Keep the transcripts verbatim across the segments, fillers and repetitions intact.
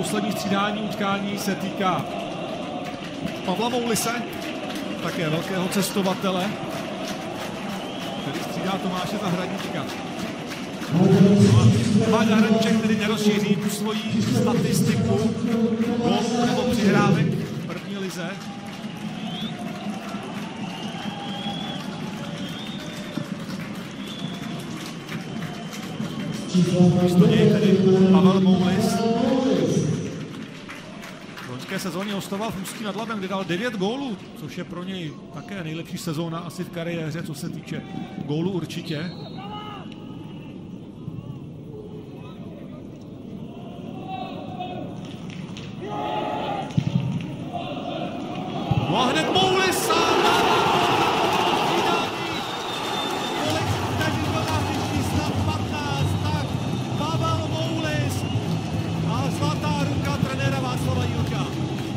poslední střídání utkání se týká Pavla Moulise, také velkého cestovatele, který střídá Tomáše Zahradníčka. Tomáš Zahradníček, který nerozšíří tu svoji statistiku gólů nebo přihrávek v první lize. Místo něj tedy Pavel Moulis. V loňské sezóně hostoval v Ústí nad Labem, kde dal devět gólů, což je pro něj také nejlepší sezóna asi v kariéře, co se týče gólů určitě. No a hned Moulis sám Pavel Moulis a zlatá ruka trenéra Václava Jílka.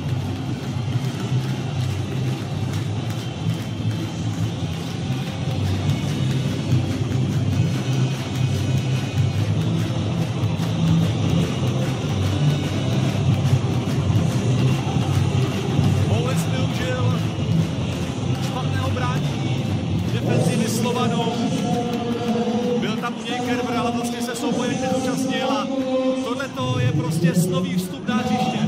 Moulis využil špatného bránění defenzivy Slovanu. Byl tam u něj Kerber, ale vlastně se souboje nezúčastnil a tohleto je prostě snový vstup na hřiště.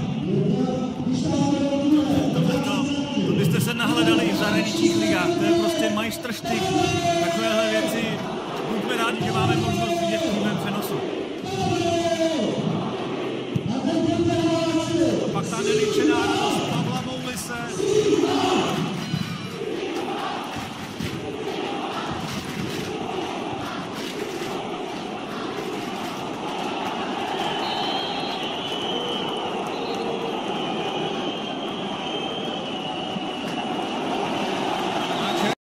Tohleto, to byste se nahledali i v zahraničních ligách, to je prostě majstrštyk. Takovéhle věci, buďme rádi, že máme možnost